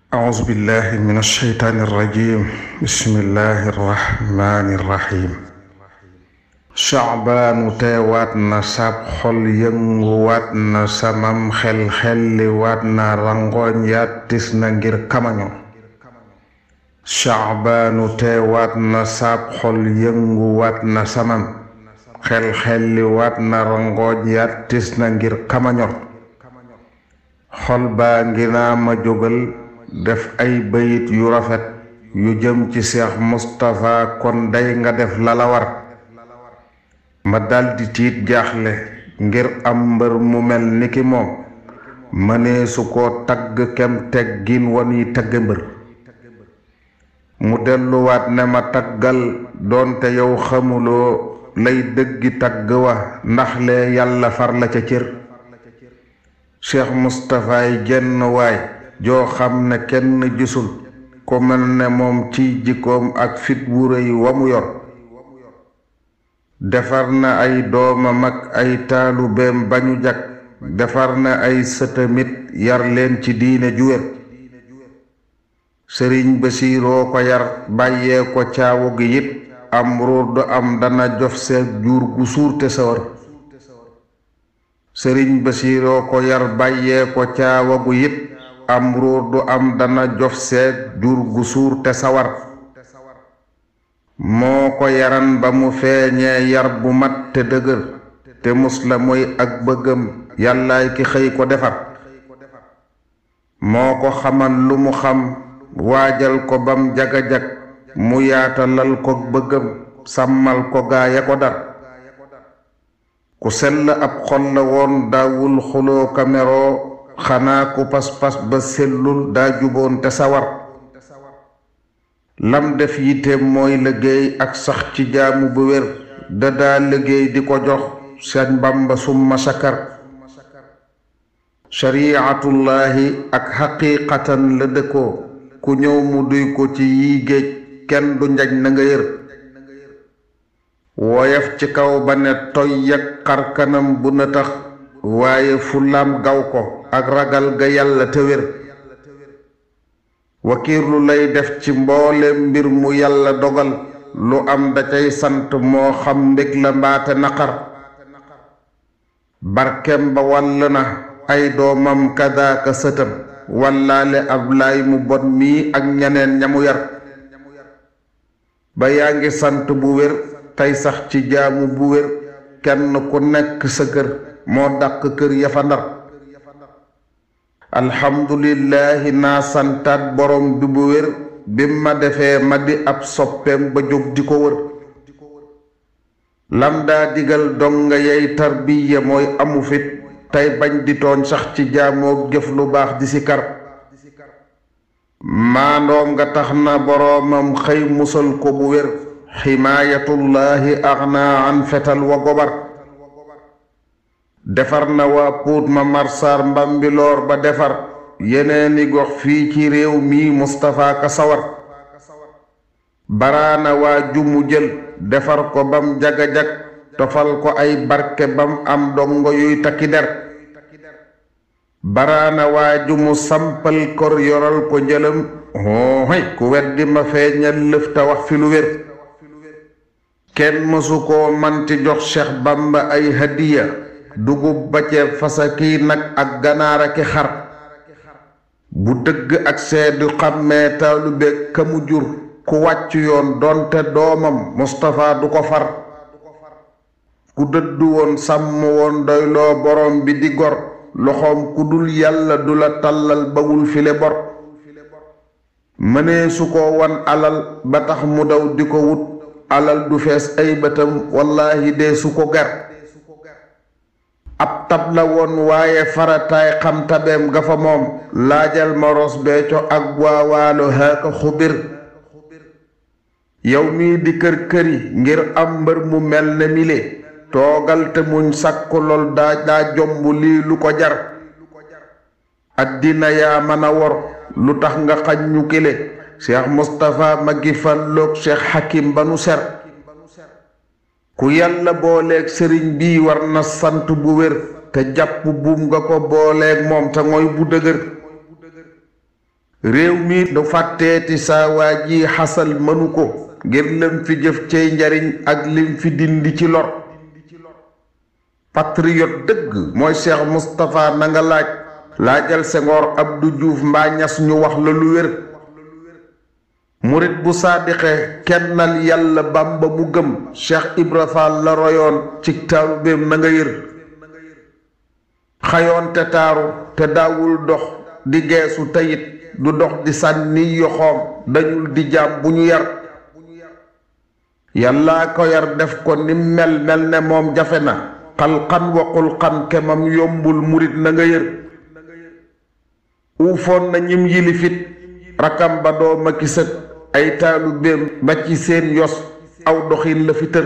أعوذ بالله من الشيطان الرجيم. بسم الله الرحمن الرحيم. شعبان teewaatna sab xol yënguwaatna samam xelliwaatna rangoñ yattis na ngir kamaño. Sha'baanu teewaatna sab xol yënguwaatna samam xelliwaatna rangoñ yattis na ngir kamañor. xol baa ngi naa ma jógal def ay bayit yu rafet yu jëm ci Cheikh Moustapha, kon day nga def lala war. ma daldi tiit jaaxle ngir am mbër mu mel ni ki moom, mënee su ko tagg kem teggin woni tagg mbër. mu delluwaat ne ma taggal doonte yow xamuloo lay dëggi tagg wa, ndax lee yàlla far la ca cër. Cheikh Moustaphaay jenn waay joo xam ne kenn gisul ko mel ne moom ci jikkoom ak fit wu rëy wa mu yor. defar na ay doomam ak ay taalubeem ba ñu jag, defar na ay sëtamit yar leen ci diine ju wér. sëriñ Basiiroo ko yar bàyyee ko caawu gi it, am ruur du am dana jof seeg jur gu suur te sawar. sëriñ Basiiroo ko yar bàyyee ko caawa gu it, am ruur du am dana jof seeg jur gu suur te sawar. moo ko yaran ba mu feeñee yar bu mat te dëgër, te mus la mooy ak bëggam yàllaay ki xëy ko defar. moo ko xamal lu mu xam waajal ko bam jaga-jag, mu yaatalal ko bëggam sàmmal ko gaaya ko dar. ku sell ab xol la woon daawul xuloo kameroo, xanaa ku pas-pas ba sellul daa juboon te sawar. lam def yitteem mooy liggéey ak sax ci jaamu bu wér, da daa liggéey di ko jox Sëñ Bamba summa sakar. shariatullahi ak xaqiqatan la dëkkoo, ku ñëw mu duy ko ci yii géej kenn du njaj na nga yër. woyof ci kaw ba ne toy yak xar kanam bu na tax, waaye fullaam gaw ko ak ragal ga yàlla te wér. wakiirlu lay def ci mboolem mbir mu yàlla dogal, lu am da cay sant moo xam mbég la mbaate naqar. barkem ba wàll na ay doomam kadaaka sëtam, wallaale ab laay mu bon mii ak ñeneen ñamu yar. ba yaa ngi sant bu wér tey sax ci jaamu bu wér, kenn ku nekk sa kër moo dàq kër ya fa Ndar. alhamdulillahi naa santaat borom bi bu wér, bim ma defee ma di ab soppeem ba jóg di ko wër. lam daa digal donga yey tarbiya mooy amu fit, tey bañ di tooñ sax ci jaamoog jëf lu baax di si kar. maandoom nga tax na boroomam xëy musal ko bu wér, ximaayatullahi agna an fetal wa gobar. defar na waa Puut ma Marsar Mbambiloor ba defar yeneeni gox fii ci réew mi Mustapha ka sawar. baraana waa jumu jël defar ko bam jaga-jag, tofal ko ay barke bam am dongo yuy takki der. baraana waa jumu sampal kor yoral ko njëlam, hooy ku weddi ma feeñal lëf ta wax fi lu wér. kenn mësu koo manti jox Cheikh Bamba ay hadiya, dugub ba ceeb fasaki nag ak ganaar aki xar. bu dëgg ak seedu xàmmee taalube ka mu jur, ku wàcc yoon doonte doomam Mustapha du ko far. ku dëddu woon sàmm woon doyloo borom bi di gor, loxoom ku dul yàlla du la tàllal bawul file bor. mënee su ko wan alal ba tax mu daw di ko wut, alal du fees ay bëtam wallaahi dee su ko gar. ab tab la woon waaye farataay xam tabeem ga fa moom, laajal ma Ros Béthio ak waawaalo haaka xubir. yow mii di kër-këri ngir am mbër mu mel ne mile, toogal te muñ sàkku lool daa jomb lii lu ko jar. addina yaa mën a wor lu tax nga xañ ñu kile, Cheikh Moustapha ma gi falloog Cheikh Hakim ba nu ser. ku yàlla booleeg sëriñ bii war na sant bu wér, te jàpp buum nga ko booleeg moom te mooy bu dëgër. réew mi du fàtteeti saa waa ji xasal mënu ko ngir lim fi jëf cey njariñ ak lim fi dindi ci lor patriote dëgg mooy Cheikh Moustapha na nga laajal Senghor Abdou Diouf mbaa Ñas ñu wax la lu wér murit bu saadixe kennal yàlla Bàmba mu gëm Cheikh Ibra Fall la royoon ci taalubeem na nga yër xayoon te taaru te daawul dox di geesu tayit du dox di sànni yoxoom dañul di jaam bu ñu yar yàllaa ko yar def ko ni mel ne moom jafe na xalxan waxul xan kemam yombul murit na nga yër uufoon na ñim yilifit rakam ba doo ma ki sët ay taalubeem ba ci seen yos aw doxin la fi tër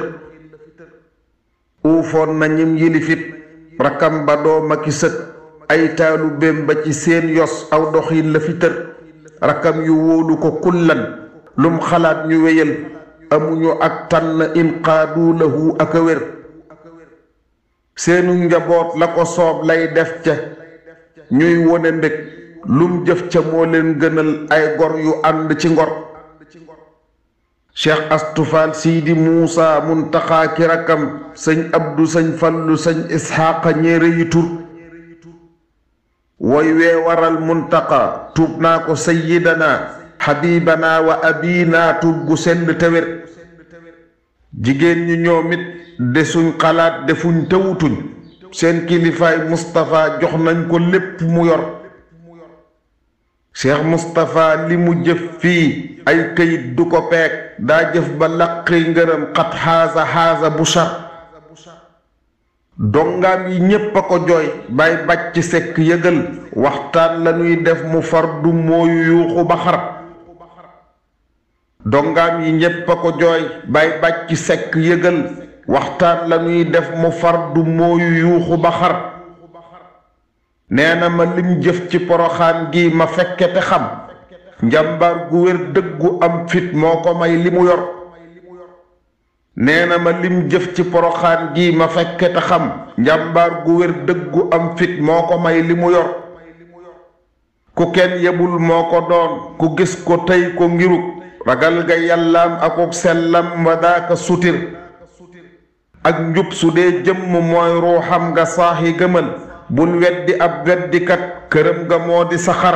uufoon na ñim yilifit rakam ba doo ma ki sët ay taalubeem ba ci seen yos aw doxin la fi tër rakam yu wóolu ko kullan lum xalaat ñu wéyal amuñu ak tànn inqaadu lahu ak a wér seenu njaboot la ko soob lay def ca ñuy wone mbég lum jëf ca moo leen gënal ay gor yu ànd ci ngor Cheikh Astou Fall Sidi Moussa Muntaxa ki rakam sëñ Abdou sëñ Fallu sëñ Isxaaqa ñéere yi tur woy wee waral Muntaxa tuub naa ko sayyidana xabibana wa abina tuub gu sell te wér jigéen ñi ñoom it desuñ xalaat defuñ tewutuñ seen kilifaay Moustapha jox nañ ko lépp mu yor Cheikh Moustapha li mu jëf fii ay këyit du ko peeg daa jëf ba laqi ngërëm xat xaasa bu sar dongaam yi ñépp a ko jooy bay bàcc sekk yëgal waxtaan lañuy def mu far du mooyu yuuxu ba xar dongaam yi ñépp a ko jooy bay bàcc sekk yëgal waxtaan lañuy def mu far du mooyu yuuxu ba xar nee na ma lim jëf ci poroxaan gi ma fekke te xam njàmbaar gu wér dëggu am fit moo ko may li mu yor nee na ma lim jëf ci poroxaan gi ma fekke te xam njàmbaar gu wér dëggu am fit moo ko may li mu yor ku kenn yebul moo ko doon ku gis ko tey ko ngiruk ragal ga yàllaam akuk sellam wa daaka sutir ak njub su dee jëmm mooy ruuxam nga saaxi gëmal bul weddi ab weddikat këram nga moo di saxar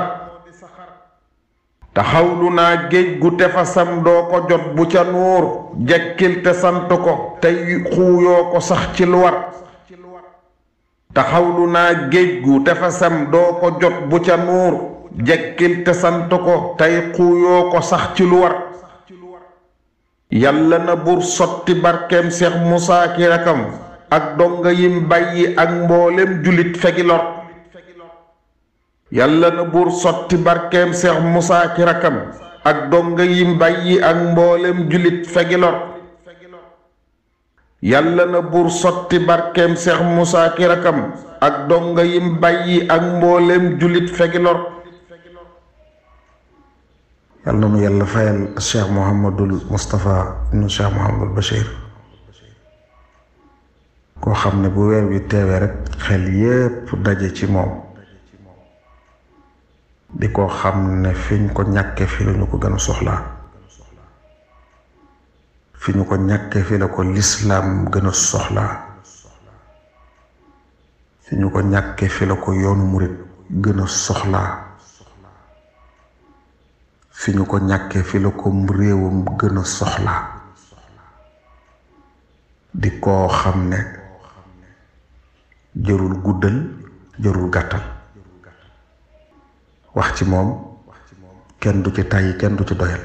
taxawlu naa géej gu tefasam doo ko jot bu ca nuur jekkil te sant ko tey xuuyoo ko sax ci lu war taxawlu naa géej gu tefasam doo ko jot bu ca nuur jekkil te sant ko tey xuuyoo ko sax ci lu war yàlla na bur sotti barkeem Seex Musaa ki rakam ak donga yim bàyyi ak mboolem julit fegi lor yàlla na buur sotti barkeem Seex Musaa ki rakam ak donga yim bàyyi ak mboolem julit fegi lor yàlla na buur sotti barkeem Seex Musaa ki rakam ak donga yim bàyyi ak mboolem julit fegi lor yàlla na mu yàlla fayal Cheikh Mouhamadul Moustapha ibnu Cheikh Mouhamadul Bachir koo xam ne bu weer wi teewee rek xel yépp daje ci moom di ko xam ne fi ñu ko ñàkke fi lañu ko gën a soxlaa fi ñu ko ñàkke fi la ko lislaam gën a soxlaa fi ñu ko ñàkke fi la ko yoonu murit gën a soxlaa fi ñu ko ñàkke fi la ko réewam gën a soxlaa di koo xam ne jërul guddal jërul gàttal wax ci moom kenn du ci tàyyi kenn du ci doyal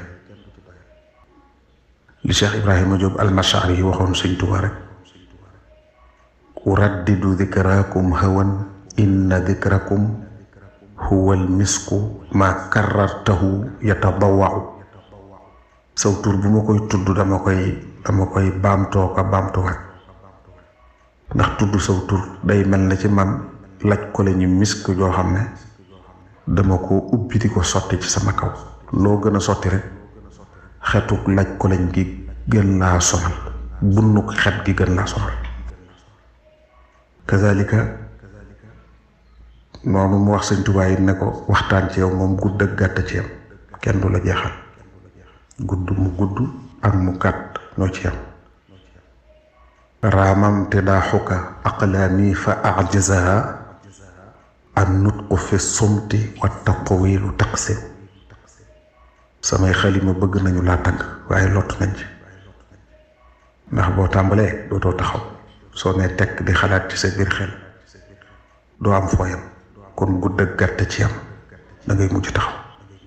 li Cheikh Ibrahima Diop al-Mashari yi waxoon Sëñ Tuubaa rek uraddidu dikrakum hawan inna dikrakum huwa al-misku ma karartahu yatadawwa'u saw tur bu ma koy tudd dama koy baamtoo ko baamtuwaat ndax tudd saw tur day mel na ci man laj ko lañu misk yoo xam ne dama ko ubbi di ko sotti ci sama kaw loo gën a sotti rek xetuk laj ko lañ gi gën laa sonal bunnuk xet gi gën laa sonal kazalika noonu mu wax sëñ Tuubaa yi ne ko waxtaan ci yow moom gudd ak gàtt ci yam kenn du la jeexal gudd mu gudd ak mu gàtt ñoo ci yam raamam te daa xuka aqlaami fa ajazaha an nutqu fi sumti wa taqwilu taqsim samay xalima bëgg nañu laa tagg waaye lott nañ ci ndax boo tàmbalee dootoo taxaw soo nee tekk di xalaat ci sa biir xel doo am fooyam kon gudd ak gàtt ci yam da ngay mujj taxaw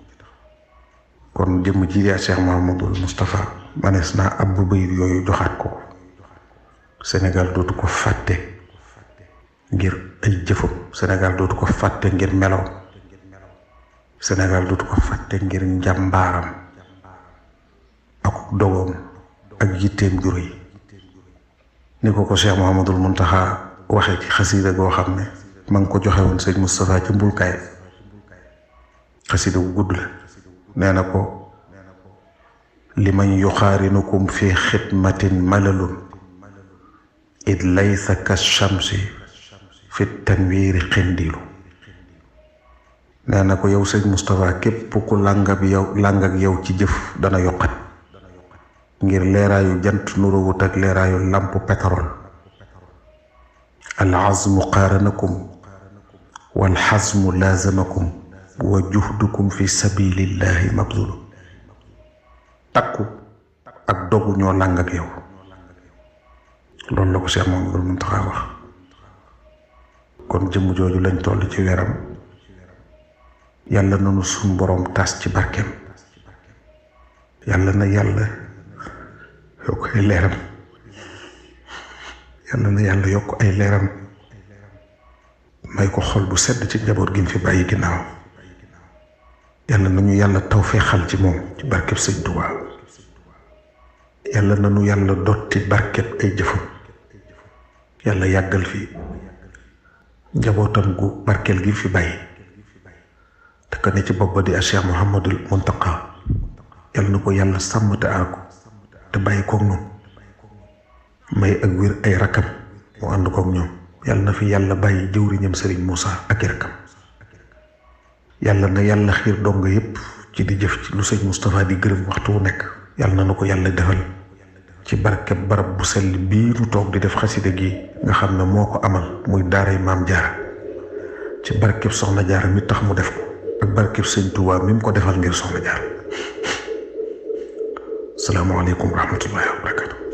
kon jëmm ji yaa Cheikh Mouhamadul Moustapha manees naa ab bu bayit yooyu joxaat ko Sénégal dootu ko fàtte ngir ay jëfam Sénégal dootu ko fàtte ngir melow Sénégal dootu ko fàtte ngir njàmbaaram ak dogoom ak yitteem jur yi ni ko Cheikh Mouhamadul Muntaxa waxee ci xasida goo xam ne ma ngi ko joxe woon sëñ Moustapha ci mbulkaay xasida bu gudd la nee na ko liman yuxaarinukum fi xidmatin malalun id laysa ka shamsi fi tanwiiri xindilu nee na ko yow sëñ Moustapha képp ku làng ak yow ci jëf dana yokkat ngir leeraayu jant nuruwut ak leeraayu làmp pétrole al azmu qaaranakum wal xasmu laazamakum wa juhdukum fi sabilillahi mabzulu takku ak dogu ñoo làng ak yow loolu la ko Cheikh Mouhamadul Mountakha wax kon jëmm jooju lañ toll ci weeram yàlla nanu suñ boroom tas ci barkeem yàlla na yàlla yokk ay leeram yàlla na yàlla yokk ay leeram may ko xol bu sedd ci njaboot gi mu fi bàyyi ginnaaw yàlla nañu yàlla tawfeexal ci moom ci barkeb sëñ Tuubaa yàlla nañu yàlla dotti barkeb ay jëfam yàlla yàggal fi njabootam gu barkeel gi fi bàyyi te ka ne ci bopp ba di a Cheikh Mouhamadul Mountakha yàlla na ko yàlla sàmm te aar ko te bàyyi koog ñoom may ak wér ay rakkam mu ànd koog ñoom yàlla na fi yàlla bàyyi jëwriñam Serigne Moussa ak i rakkam yàlla na yàlla xiir donga yépp ci di jëf ci lu sëñ Moustapha di gërëm waxtu wu nekk yàlla na ko yàlla defal ci barkeb barab bu sell bii nu toog di def xasida gi nga xam ne moo ko amal muy daaray maam Jaara ci barkeb soxna Jaara mi tax mu def ko ak barkeb sëñ Tuubaa mi mu ko defal ngir soxna Jaara asalaamaaleykum wa rahmatullahi wa barakatu